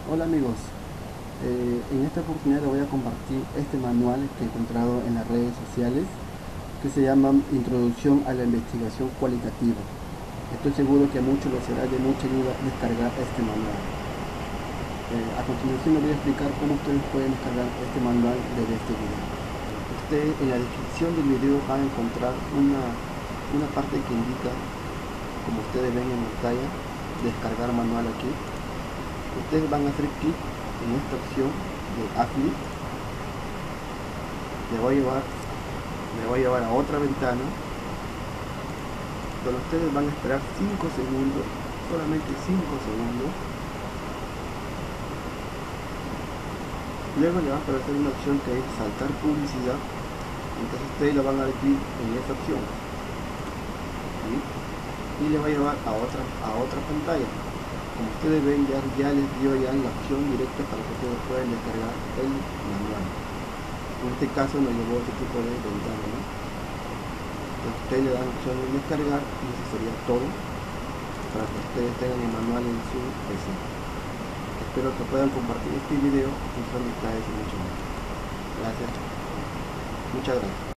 Hola amigos, en esta oportunidad les voy a compartir este manual que he encontrado en las redes sociales que se llama Introducción a la Investigación Cualitativa. Estoy seguro que a muchos les será de mucha ayuda descargar este manual. A continuación les voy a explicar cómo ustedes pueden descargar este manual desde este video. Ustedes en la descripción del video van a encontrar una parte que indica, como ustedes ven en pantalla, descargar manual aquí. Ustedes van a hacer clic en esta opción de Affiliate. Me voy a llevar a otra ventana donde ustedes van a esperar 5 segundos, solamente 5 segundos. Luego le va a aparecer una opción que es saltar publicidad. Entonces ustedes le van a dar clic en esta opción, ¿sí? Y le va a llevar a otra pantalla. Como ustedes ven, ya les dio ya la opción directa para que ustedes puedan descargar el manual. En este caso nos llevó este tipo de ventana, ¿no? Entonces ustedes le dan la opción de descargar y eso sería todo para que ustedes tengan el manual en su PC. Espero que puedan compartir este video y son detalles y mucho más. Gracias. Muchas gracias.